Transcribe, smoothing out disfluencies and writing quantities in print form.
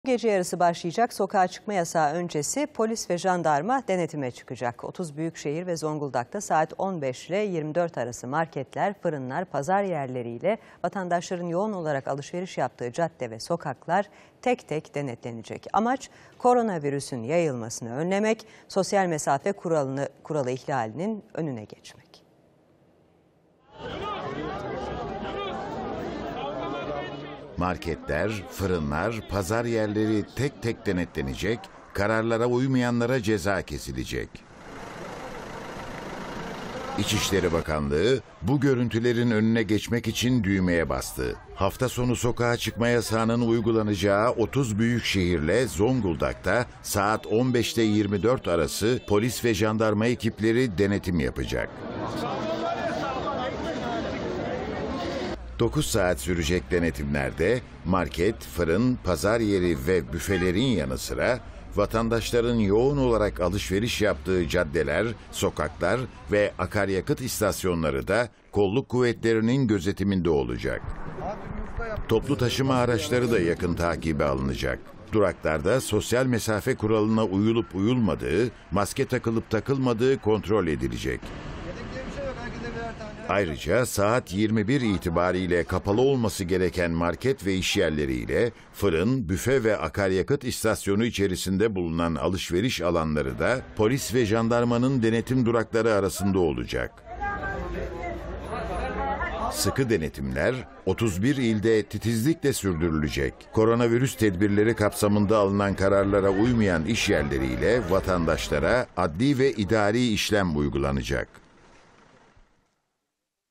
Gece yarısı başlayacak sokağa çıkma yasağı öncesi polis ve jandarma denetime çıkacak. 30 büyükşehir ve Zonguldak'ta saat 15 ile 24 arası marketler, fırınlar, pazar yerleriyle vatandaşların yoğun olarak alışveriş yaptığı cadde ve sokaklar tek tek denetlenecek. Amaç koronavirüsün yayılmasını önlemek, sosyal mesafe kuralı ihlalinin önüne geçmek. Marketler, fırınlar, pazar yerleri tek tek denetlenecek, kararlara uymayanlara ceza kesilecek. İçişleri Bakanlığı bu görüntülerin önüne geçmek için düğmeye bastı. Hafta sonu sokağa çıkma yasağının uygulanacağı 30 büyük şehirle Zonguldak'ta saat 15'te 24 arası polis ve jandarma ekipleri denetim yapacak. 9 saat sürecek denetimlerde market, fırın, pazar yeri ve büfelerin yanı sıra vatandaşların yoğun olarak alışveriş yaptığı caddeler, sokaklar ve akaryakıt istasyonları da kolluk kuvvetlerinin gözetiminde olacak. Toplu taşıma araçları da yakın takibe alınacak. Duraklarda sosyal mesafe kuralına uyulup uyulmadığı, maske takılıp takılmadığı kontrol edilecek. Ayrıca saat 21 itibariyle kapalı olması gereken market ve işyerleriyle fırın, büfe ve akaryakıt istasyonu içerisinde bulunan alışveriş alanları da polis ve jandarmanın denetim durakları arasında olacak. Sıkı denetimler 31 ilde titizlikle sürdürülecek. Koronavirüs tedbirleri kapsamında alınan kararlara uymayan işyerleriyle vatandaşlara adli ve idari işlem uygulanacak.